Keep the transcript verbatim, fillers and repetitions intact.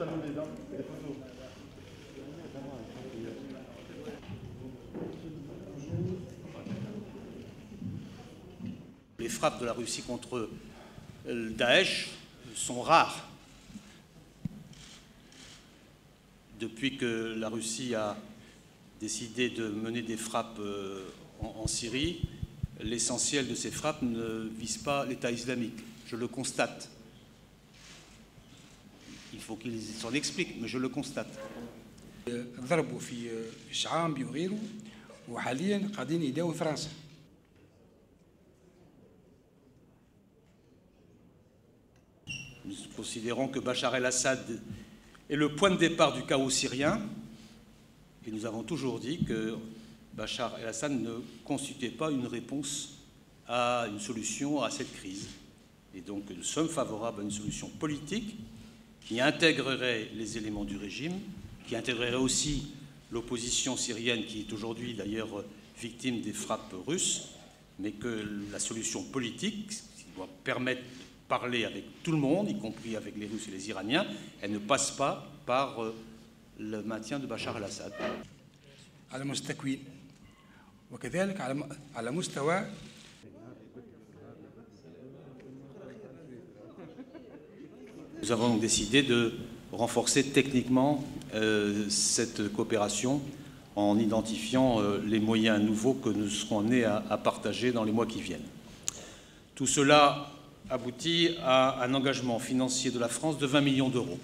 Les frappes de la Russie contre le Daesh sont rares. Depuis que la Russie a décidé de mener des frappes en, en Syrie, l'essentiel de ces frappes ne vise pas l'État islamique. Je le constate. Il faut qu'ils s'en expliquent, mais je le constate. ضربوا في الشعام وغيره وحاليا قاعدين يداووا فرنسا. Nous considérons que Bachar el-Assad est le point de départ du chaos syrien et nous avons toujours dit que Bachar el-Assad ne constituait pas une réponse à une solution à cette crise. Et donc nous sommes favorables à une solution politique qui intégrerait les éléments du régime, qui intégrerait aussi l'opposition syrienne qui est aujourd'hui d'ailleurs victime des frappes russes, mais que la solution politique qui doit permettre parler avec tout le monde, y compris avec les Russes et les Iraniens, elle ne passe pas par le maintien de Bachar el-Assad. على مستوى التكوين وكذلك على على مستوى Nous avons donc décidé de renforcer techniquement euh, cette coopération en identifiant euh, les moyens nouveaux que nous serons amenés à, à partager dans les mois qui viennent. Tout cela aboutit à un engagement financier de la France de vingt millions d'euros.